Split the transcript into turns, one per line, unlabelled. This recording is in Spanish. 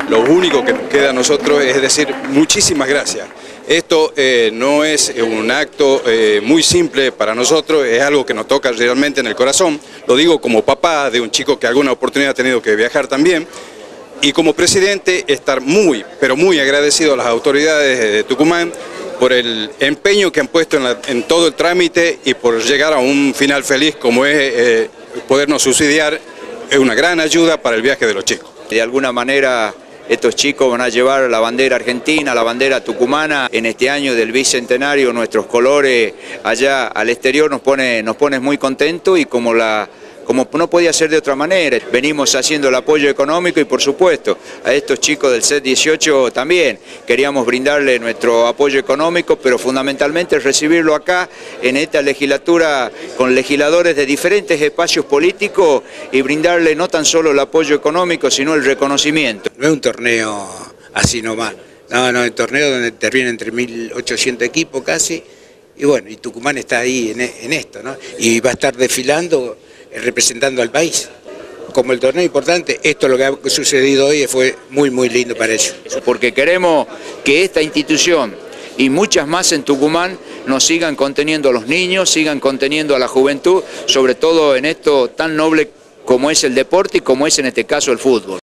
Lo único que nos queda a nosotros es decir muchísimas gracias. Esto no es un acto muy simple para nosotros, es algo que nos toca realmente en el corazón. Lo digo como papá de un chico que alguna oportunidad ha tenido que viajar también. Y como presidente, estar muy, pero muy agradecido a las autoridades de Tucumán por el empeño que han puesto en todo el trámite y por llegar a un final feliz como es podernos subsidiar. Es una gran ayuda para el viaje de los chicos.
De alguna manera estos chicos van a llevar la bandera argentina, la bandera tucumana. En este año del bicentenario nuestros colores allá al exterior nos pone muy contentos y como no podía ser de otra manera, venimos haciendo el apoyo económico y por supuesto a estos chicos del CET 18 también queríamos brindarle nuestro apoyo económico, pero fundamentalmente recibirlo acá en esta legislatura con legisladores de diferentes espacios políticos y brindarle no tan solo el apoyo económico sino el reconocimiento.
No es un torneo así nomás, no, es un torneo donde intervienen entre 1.800 equipos casi y bueno, y Tucumán está ahí en esto, ¿no? Y va a estar desfilando representando al país. Como el torneo importante, esto lo que ha sucedido hoy fue muy lindo para ellos.
Porque queremos que esta institución y muchas más en Tucumán nos sigan conteniendo a los niños, sigan conteniendo a la juventud, sobre todo en esto tan noble como es el deporte y como es en este caso el fútbol.